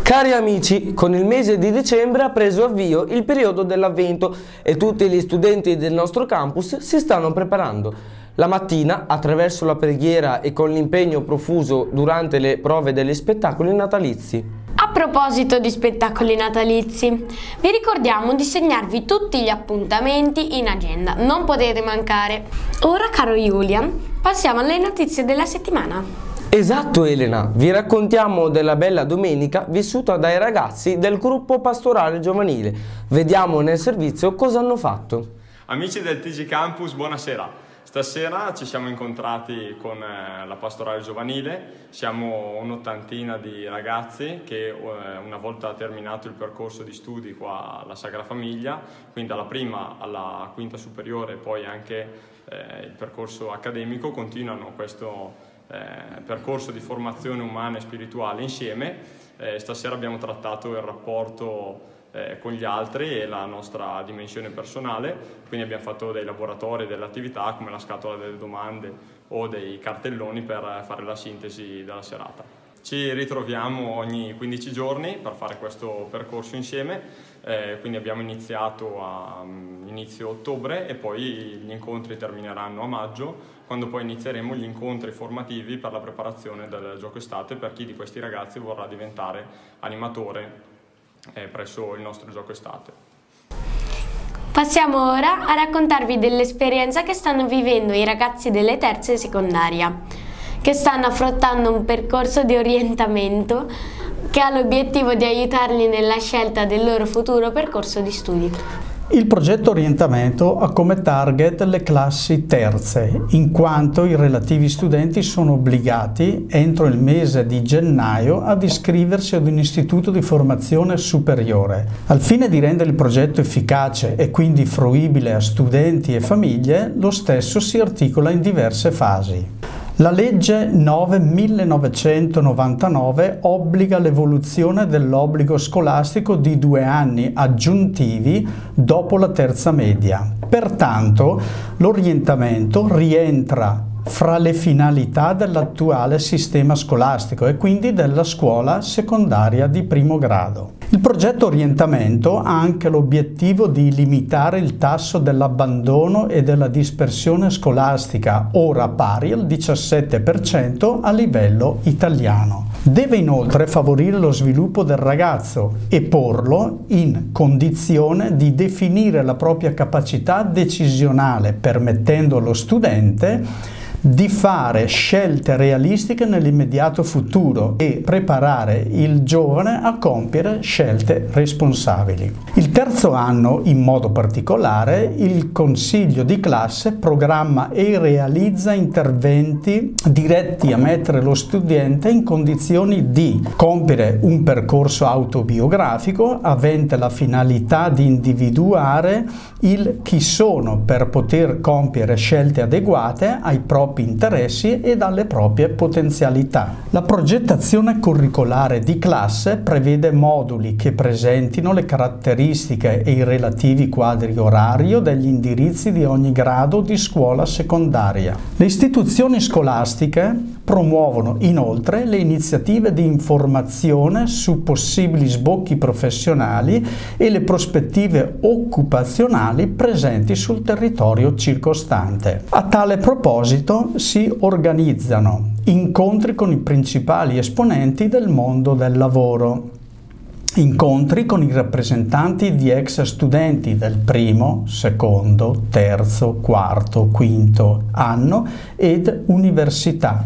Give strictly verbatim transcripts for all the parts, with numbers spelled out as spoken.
Cari amici, con il mese di dicembre ha preso avvio il periodo dell'Avvento e tutti gli studenti del nostro campus si stanno preparando. La mattina, attraverso la preghiera e con l'impegno profuso durante le prove degli spettacoli natalizi. A proposito di spettacoli natalizi, vi ricordiamo di segnarvi tutti gli appuntamenti in agenda, non potete mancare. Ora, caro Julian, passiamo alle notizie della settimana. Esatto Elena, vi raccontiamo della bella domenica vissuta dai ragazzi del gruppo pastorale giovanile. Vediamo nel servizio cosa hanno fatto. Amici del T G Campus, buonasera. Stasera ci siamo incontrati con eh, la pastorale giovanile, siamo un'ottantina di ragazzi che eh, una volta terminato il percorso di studi qua alla Sagra Famiglia, quindi dalla prima alla quinta superiore e poi anche eh, il percorso accademico, continuano questo Eh, percorso di formazione umana e spirituale insieme. Eh, stasera abbiamo trattato il rapporto eh, con gli altri e la nostra dimensione personale, quindi abbiamo fatto dei laboratori, delle attività come la scatola delle domande o dei cartelloni per fare la sintesi della serata. Ci ritroviamo ogni quindici giorni per fare questo percorso insieme, eh, quindi abbiamo iniziato a um, inizio ottobre e poi gli incontri termineranno a maggio, quando poi inizieremo gli incontri formativi per la preparazione del gioco estate per chi di questi ragazzi vorrà diventare animatore eh, presso il nostro gioco estate. Passiamo ora a raccontarvi dell'esperienza che stanno vivendo i ragazzi delle terze secondaria, che stanno affrontando un percorso di orientamento che ha l'obiettivo di aiutarli nella scelta del loro futuro percorso di studi. Il progetto orientamento ha come target le classi terze, in quanto i relativi studenti sono obbligati, entro il mese di gennaio, ad iscriversi ad un istituto di formazione superiore. Al fine di rendere il progetto efficace e quindi fruibile a studenti e famiglie, lo stesso si articola in diverse fasi. La legge nove millenovecentonovantanove obbliga l'evoluzione dell'obbligo scolastico di due anni aggiuntivi dopo la terza media. Pertanto, l'orientamento rientra fra le finalità dell'attuale sistema scolastico e quindi della scuola secondaria di primo grado. Il progetto orientamento ha anche l'obiettivo di limitare il tasso dell'abbandono e della dispersione scolastica, ora pari al diciassette per cento a livello italiano. Deve inoltre favorire lo sviluppo del ragazzo e porlo in condizione di definire la propria capacità decisionale, permettendo allo studente di fare scelte realistiche nell'immediato futuro e preparare il giovane a compiere scelte responsabili. Il terzo anno, in modo particolare, il consiglio di classe programma e realizza interventi diretti a mettere lo studente in condizioni di compiere un percorso autobiografico avente la finalità di individuare il chi sono per poter compiere scelte adeguate ai propri interessi e dalle proprie potenzialità. La progettazione curricolare di classe prevede moduli che presentino le caratteristiche e i relativi quadri orario degli indirizzi di ogni grado di scuola secondaria. Le istituzioni scolastiche promuovono inoltre le iniziative di informazione su possibili sbocchi professionali e le prospettive occupazionali presenti sul territorio circostante. A tale proposito si organizzano incontri con i principali esponenti del mondo del lavoro, incontri con i rappresentanti di ex studenti del primo, secondo, terzo, quarto, quinto anno ed università.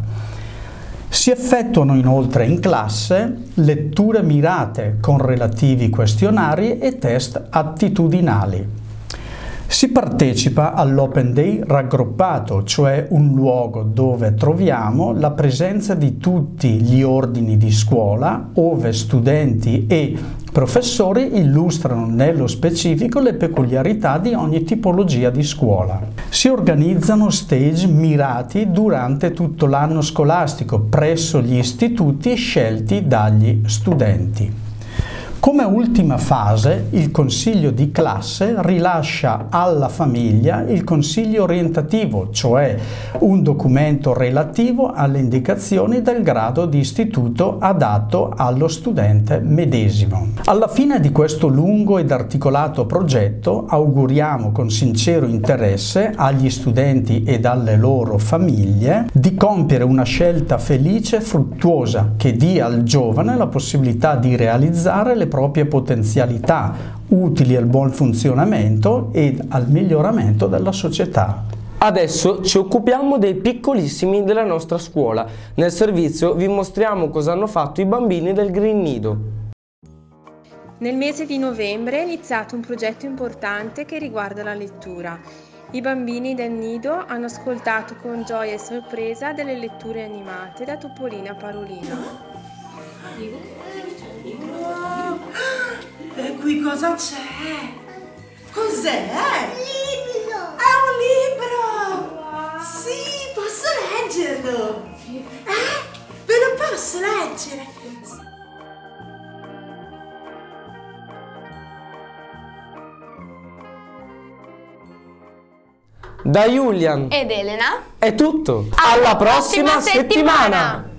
Si effettuano inoltre in classe letture mirate con relativi questionari e test attitudinali. Si partecipa all'Open Day raggruppato, cioè un luogo dove troviamo la presenza di tutti gli ordini di scuola, ove studenti e professori illustrano nello specifico le peculiarità di ogni tipologia di scuola. Si organizzano stage mirati durante tutto l'anno scolastico presso gli istituti scelti dagli studenti. Come ultima fase, il consiglio di classe rilascia alla famiglia il consiglio orientativo, cioè un documento relativo alle indicazioni del grado di istituto adatto allo studente medesimo. Alla fine di questo lungo ed articolato progetto auguriamo con sincero interesse agli studenti ed alle loro famiglie di compiere una scelta felice e fruttuosa che dia al giovane la possibilità di realizzare le proprie potenzialità utili al buon funzionamento ed al miglioramento della società. Adesso ci occupiamo dei piccolissimi della nostra scuola. Nel servizio vi mostriamo cosa hanno fatto i bambini del Green Nido. Nel mese di novembre è iniziato un progetto importante che riguarda la lettura. I bambini del nido hanno ascoltato con gioia e sorpresa delle letture animate da Topolina Parolina. Wow. E qui cosa c'è? Cos'è? Libro! È un libro! Sì, posso leggerlo! Eh? Ve lo posso leggere? Da Julian ed Elena è tutto. Alla Alla prossima prossima settimana. settimana.